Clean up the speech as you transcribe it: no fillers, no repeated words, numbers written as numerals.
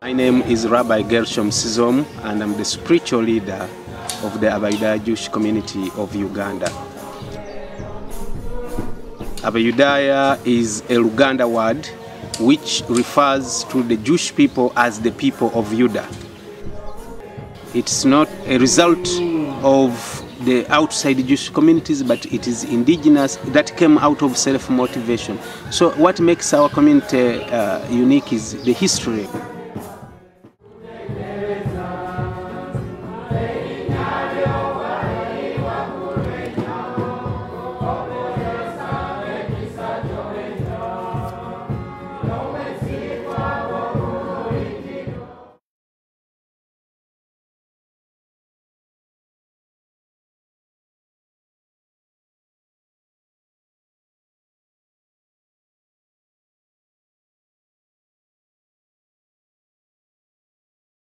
My name is Rabbi Gershom Sizomu, and I'm the spiritual leader of the Abayudaya Jewish community of Uganda. Abayudaya is a Luganda word which refers to the Jewish people as the people of Judah. It's not a result of the outside Jewish communities, but it is indigenous that came out of self-motivation. So what makes our community unique is the history.